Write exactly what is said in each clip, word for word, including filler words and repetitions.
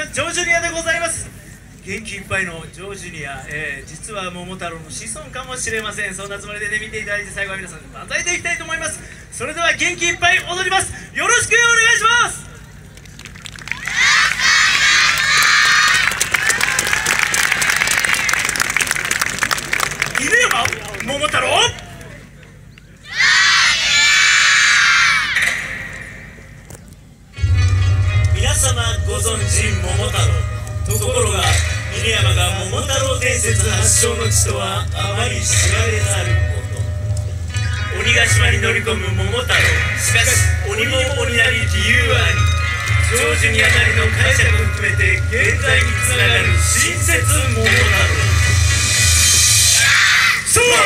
ジョージュニアでございます。元気いっぱいのジョージュニア、えー、実は桃太郎の子孫かもしれません。そんなつもりでね見ていただいて、最後は皆さんで万歳でいきたいと思います。それでは元気いっぱい踊ります。よろしくお願いします。犬山桃太郎、皆様ご存知桃太郎。ところが犬山が桃太郎伝説発祥の地とはあまり知られざること。鬼ヶ島に乗り込む桃太郎。しかし鬼も鬼なり理由あり。ジョージュニアなりの解釈を含めて現在につながる新説桃太郎。そうだ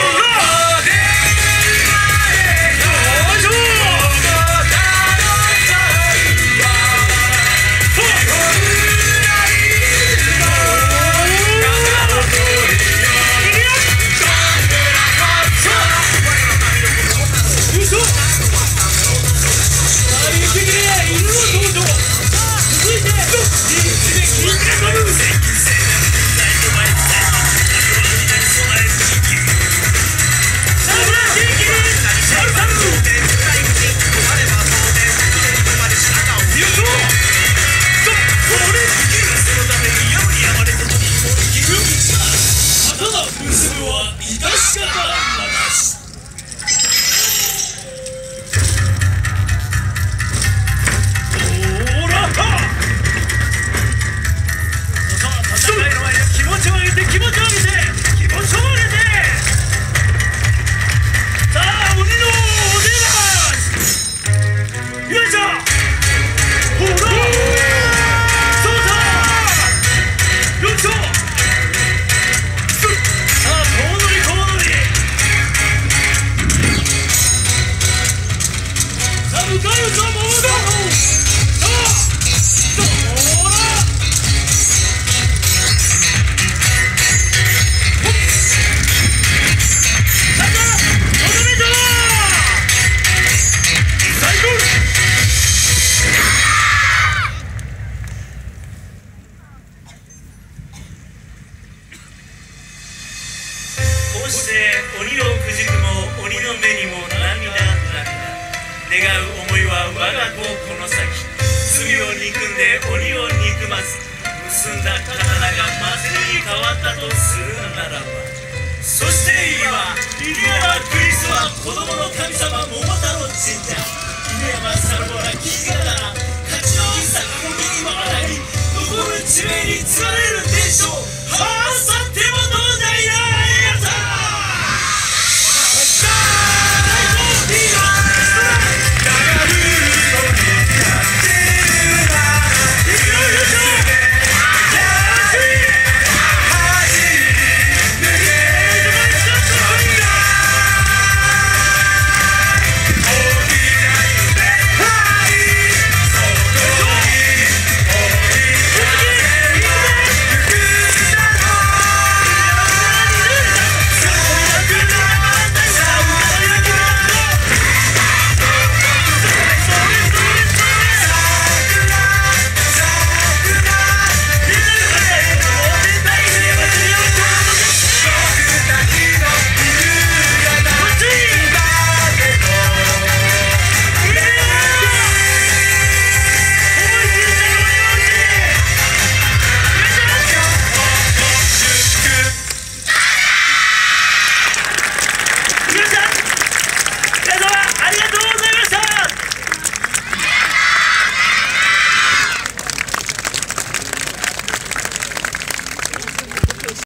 鬼をくじくも鬼の目にも涙涙。願う思いは我が子この先。罪を憎んで鬼を憎まず、結んだ刀が祭りに変わったとするならば、そして今犬山クリスは子供の神様桃太郎神社。犬山サルボラキガダラ勝ちの一作を右回り残る地名に継がれる伝承。はあさては